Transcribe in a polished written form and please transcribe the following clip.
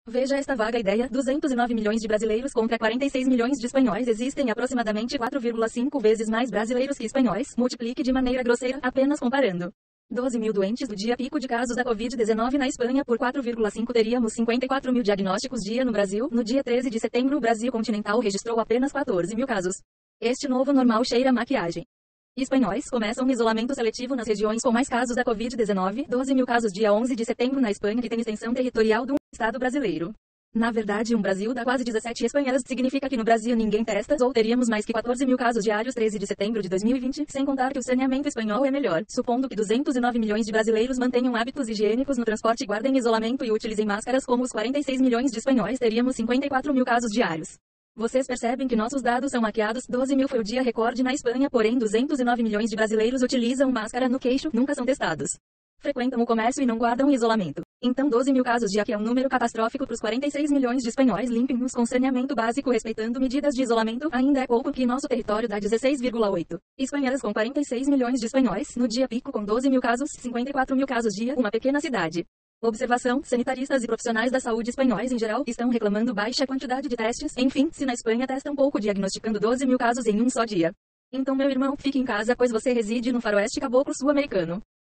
Veja esta vaga ideia: 209 milhões de brasileiros contra 46 milhões de espanhóis. Existem aproximadamente 4,5 vezes mais brasileiros que espanhóis. Multiplique de maneira grosseira, apenas comparando. 12 mil doentes do dia pico de casos da Covid-19 na Espanha por 4,5 teríamos 54 mil diagnósticos dia no Brasil. No dia 13 de setembro o Brasil continental registrou apenas 14 mil casos. Este novo normal cheira a maquiagem. Espanhóis começam um isolamento seletivo nas regiões com mais casos da Covid-19. 12 mil casos dia 11 de setembro na Espanha, que tem extensão territorial do Estado brasileiro. Na verdade, um Brasil dá quase 17 Espanhas. Significa que no Brasil ninguém testa, ou teríamos mais que 14 mil casos diários 13 de setembro de 2020, sem contar que o saneamento espanhol é melhor. Supondo que 209 milhões de brasileiros mantenham hábitos higiênicos no transporte, guardem isolamento e utilizem máscaras como os 46 milhões de espanhóis, teríamos 54 mil casos diários. Vocês percebem que nossos dados são maquiados? 12 mil foi o dia recorde na Espanha, porém 209 milhões de brasileiros utilizam máscara no queixo, nunca são testados. Frequentam o comércio e não guardam isolamento. Então 12 mil casos dia, que é um número catastrófico para os 46 milhões de espanhóis. Limpem-nos com saneamento básico respeitando medidas de isolamento. Ainda é pouco, que nosso território dá 16,8 Espanhas com 46 milhões de espanhóis. No dia pico com 12 mil casos, 54 mil casos dia, uma pequena cidade. Observação: sanitaristas e profissionais da saúde espanhóis em geral estão reclamando baixa quantidade de testes. Enfim, se na Espanha testam pouco diagnosticando 12 mil casos em um só dia. Então meu irmão, fique em casa, pois você reside no faroeste caboclo sul-americano.